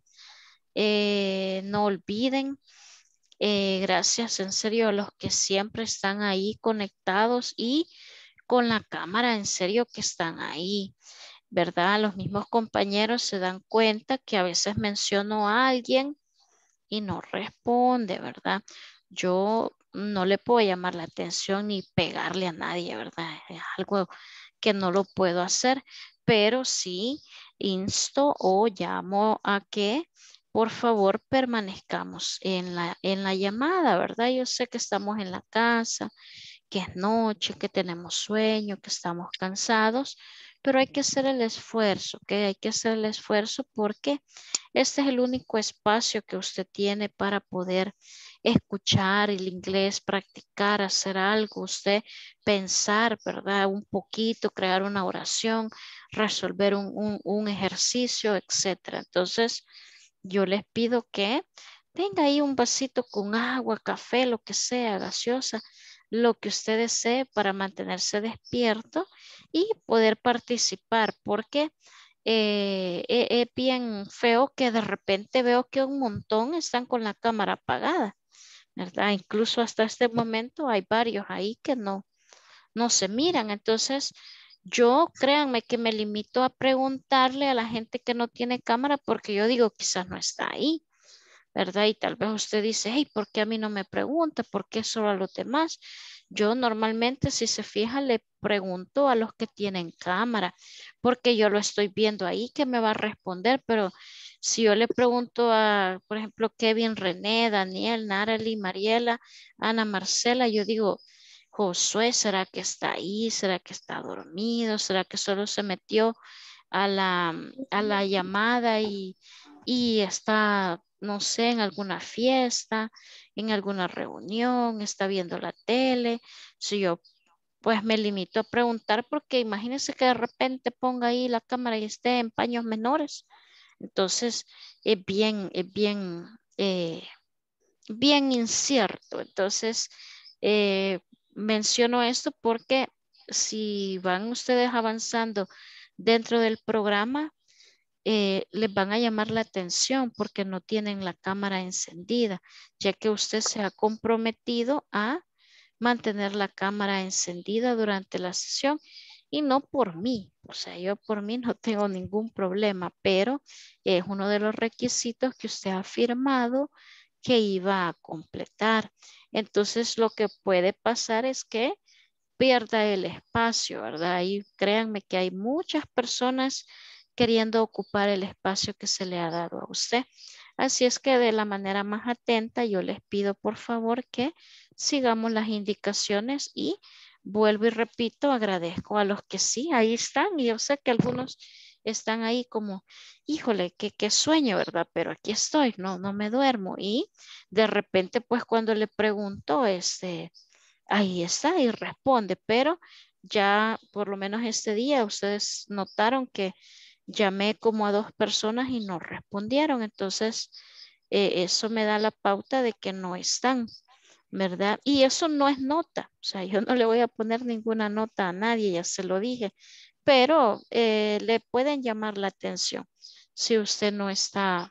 No olviden. Gracias en serio a los que siempre están ahí conectados y con la cámara, en serio que están ahí, ¿verdad? Los mismos compañeros se dan cuenta que a veces menciono a alguien y no responde, ¿verdad? Yo no le puedo llamar la atención ni pegarle a nadie, ¿verdad? Es algo que no lo puedo hacer, pero sí insto o llamo a que por favor permanezcamos en la llamada, ¿verdad? Yo sé que estamos en la casa, que es noche, que tenemos sueño, que estamos cansados, pero hay que hacer el esfuerzo, ¿ok? Hay que hacer el esfuerzo porque este es el único espacio que usted tiene para poder escuchar el inglés, practicar, hacer algo, usted pensar, ¿verdad? Un poquito, crear una oración, resolver un ejercicio, etcétera. Entonces, yo les pido que tenga ahí un vasito con agua, café, lo que sea, gaseosa, lo que usted desee para mantenerse despierto y poder participar, porque es bien feo que de repente veo que un montón están con la cámara apagada, ¿verdad? Incluso hasta este momento hay varios ahí que no se miran. Entonces, yo créanme que me limito a preguntarle a la gente que no tiene cámara porque yo digo, quizás no está ahí, ¿verdad? Y tal vez usted dice, hey, ¿por qué a mí no me pregunta? ¿Por qué solo a los demás? Yo normalmente, si se fija, le pregunto a los que tienen cámara, porque yo lo estoy viendo ahí que me va a responder, pero si yo le pregunto a, por ejemplo, Kevin, René, Daniel, Narely, Mariela, Ana, Marcela, yo digo, Josué, ¿será que está ahí? ¿Será que está dormido? ¿Será que solo se metió a la llamada y está, no sé, en alguna fiesta, en alguna reunión, está viendo la tele? Si yo pues me limito a preguntar porque imagínense que de repente ponga ahí la cámara y esté en paños menores. Entonces bien incierto. Entonces, menciono esto porque si van ustedes avanzando dentro del programa, les van a llamar la atención porque no tienen la cámara encendida, ya que usted se ha comprometido a mantener la cámara encendida durante la sesión y no por mí. O sea, yo por mí no tengo ningún problema, pero es uno de los requisitos que usted ha firmado que iba a completar. Entonces, lo que puede pasar es que pierda el espacio, ¿verdad? Y créanme que hay muchas personas queriendo ocupar el espacio que se le ha dado a usted. Así es que de la manera más atenta yo les pido por favor que sigamos las indicaciones y vuelvo y repito, agradezco a los que sí, ahí están y yo sé que algunos están ahí como, híjole, qué sueño, ¿verdad? Pero aquí estoy, no me duermo y de repente pues cuando le pregunto, ahí está y responde, pero ya por lo menos este día ustedes notaron que llamé como a 2 personas y no respondieron, entonces eso me da la pauta de que no están, ¿verdad? Y eso no es nota, o sea, yo no le voy a poner ninguna nota a nadie, ya se lo dije, pero le pueden llamar la atención si usted no está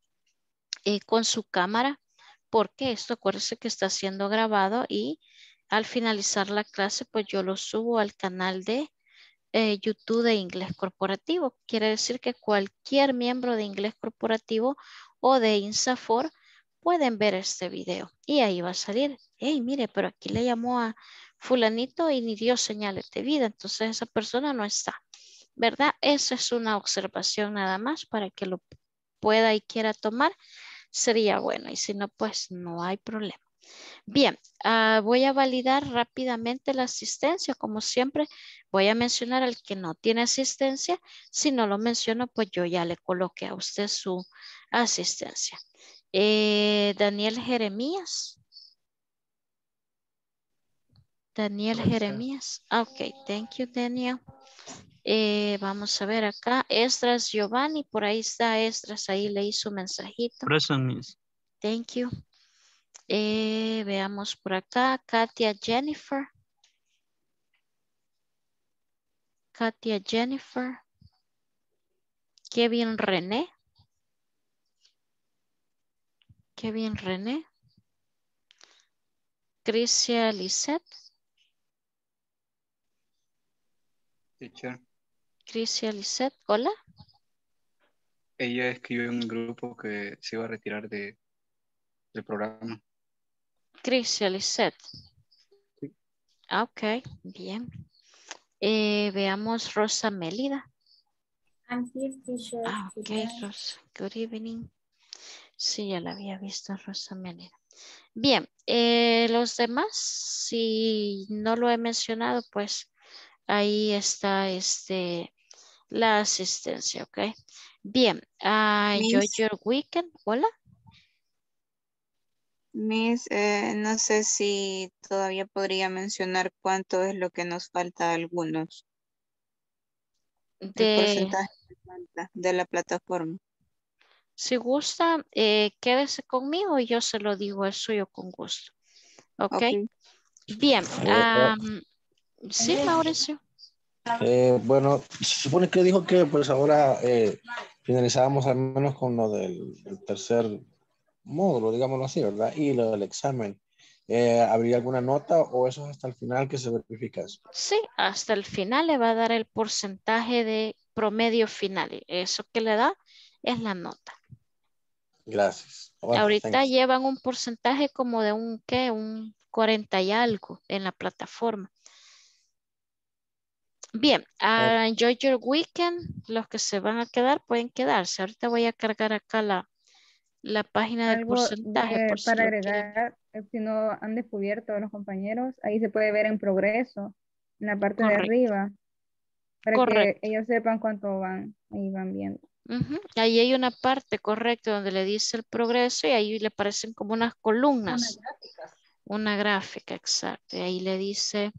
con su cámara, porque esto acuérdese que está siendo grabado y al finalizar la clase, pues yo lo subo al canal de YouTube de Inglés Corporativo. Quiere decir que cualquier miembro de Inglés Corporativo o de INSAFOR pueden ver este video y ahí va a salir, hey, mire, pero aquí le llamó a fulanito y ni dio señales de vida, entonces esa persona no está, ¿verdad? Esa es una observación nada más para que lo pueda y quiera tomar, sería bueno y si no, pues no hay problema. Bien, voy a validar rápidamente la asistencia. Como siempre, voy a mencionar al que no tiene asistencia. Si no lo menciono, pues yo ya le coloqué a usted su asistencia. Daniel Jeremías. Daniel Jeremías. Ok, thank you, Daniel. Vamos a ver acá. Esdras Giovanni, por ahí está Esdras, ahí le hizo un mensajito. Present, miss. Thank you. Veamos por acá, Katia Jennifer. Katia Jennifer. Kevin René. Kevin René. Crisia Lisette. Teacher, Crisia Lisette, hola. ella escribió en un grupo que se iba a retirar del programa. Crisia Lisette. Sí. Ok, bien. Veamos Rosa Mélida. I'm here, teacher. Ok, Rosa. Good evening. Sí, ya la había visto Rosa Mélida. Bien, los demás, si no lo he mencionado, pues ahí está la asistencia, ok. Bien, enjoy Miss, your weekend. Hola. Miss, no sé si todavía podría mencionar cuánto es lo que nos falta a algunos, el De, porcentaje que falta de la plataforma. Si gusta, quédese conmigo y yo se lo digo el suyo con gusto. ¿Ok? Bien. Sí, Mauricio. Bueno, se supone que dijo que pues ahora finalizábamos al menos con lo del tercer módulo, digámoslo así, ¿verdad? Y lo del examen. ¿Habría alguna nota o eso es hasta el final que se verifica eso? Sí, hasta el final le va a dar el porcentaje de promedio final. Eso que le da es la nota. Gracias. Bueno, Ahorita thanks. llevan un porcentaje como de un 40 y algo en la plataforma. Bien, enjoy your weekend. Los que se van a quedar pueden quedarse. Ahorita voy a cargar acá la página del Algo porcentaje por si para lo quieren. agregar, si no han descubierto los compañeros, ahí se puede ver en progreso, en la parte de Correcto. arriba, para Correcto. que ellos sepan cuánto van, ahí van viendo. Ahí hay una parte correcta donde le dice el progreso y ahí le aparecen como unas columnas. Una gráfica, exacto. Y ahí le dice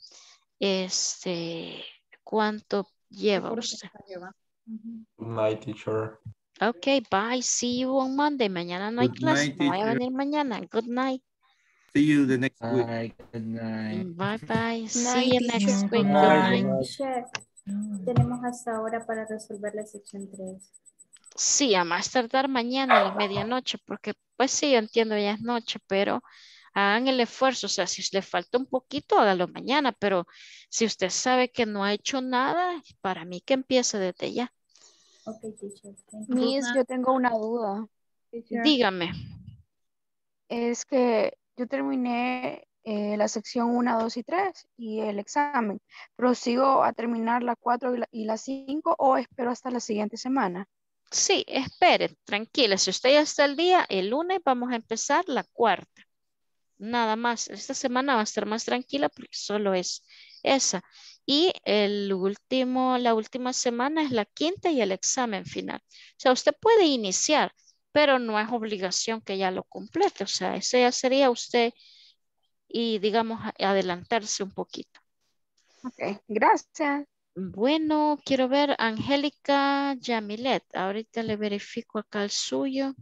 cuánto lleva usted. Good night, teacher. Ok, bye. See you on Monday. Mañana no hay Good clase. night, No voy a teacher. venir mañana. Good night. See you the next week. Bye, good night. Bye bye. See Night, you teacher. next week. Good Good night. night. Chef, tenemos hasta ahora para resolver la sección 3. Sí, a más tardar mañana a la medianoche, porque pues sí, yo entiendo ya es noche, pero hagan el esfuerzo. O sea, si le falta un poquito, hágalo mañana, pero si usted sabe que no ha hecho nada, para mí que empiece desde ya. Ok, teacher. Thank you. Miss, yo tengo una duda. Dígame. Es que yo terminé la sección 1, 2 y 3 y el examen. ¿Prosigo a terminar la 4 y la 5 o espero hasta la siguiente semana? Sí, espere, tranquila. Si usted ya está al día, el lunes vamos a empezar la 4ª. Nada más. Esta semana va a estar más tranquila porque solo es esa. Y la última semana es la 5ª y el examen final. O sea, usted puede iniciar, pero no es obligación que ya lo complete. O sea, ese ya sería usted y digamos adelantarse un poquito. Ok, gracias. Bueno, quiero ver Angélica Yamilet. Ahorita le verifico acá el suyo.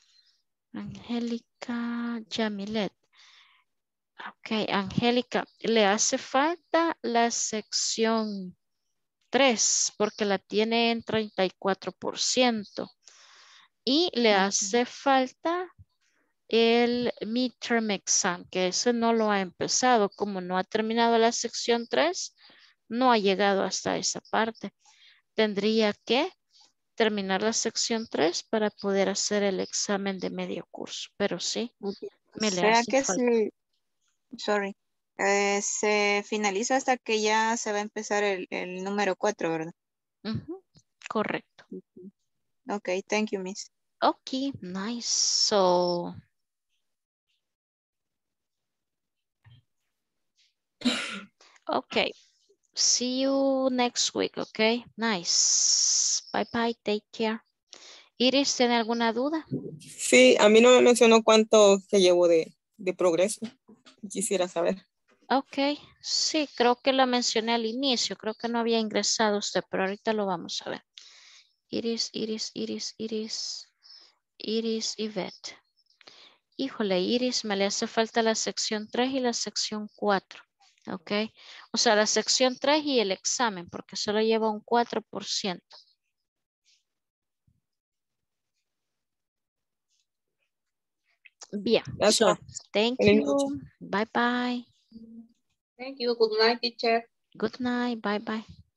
Angélica Yamilet. Ok, Angélica, le hace falta la sección 3 porque la tiene en 34%. Y le hace falta el midterm exam, que ese no lo ha empezado. Como no ha terminado la sección 3, no ha llegado hasta esa parte. Tendría que terminar la sección 3 para poder hacer el examen de medio curso. Pero sí, me le Sea hace que falta. se finaliza hasta que ya se va a empezar el número 4, ¿verdad? Correcto. Ok, thank you, Miss. Okay, nice. So, okay. See you next week, okay? Nice. Bye bye, take care. Iris, ¿tiene alguna duda? Sí, a mí no me mencionó cuánto que llevo de progreso. Quisiera saber. Ok, sí, creo que lo mencioné al inicio. Creo que no había ingresado usted, pero ahorita lo vamos a ver. Iris, Yvette. Híjole, Iris, me le hace falta la sección 3 y la sección 4. Ok, o sea, la sección 3 y el examen, porque solo lleva un 4%. Bien, so, thank you. Bye bye. Thank you. Good night, teacher. Good night. Bye bye.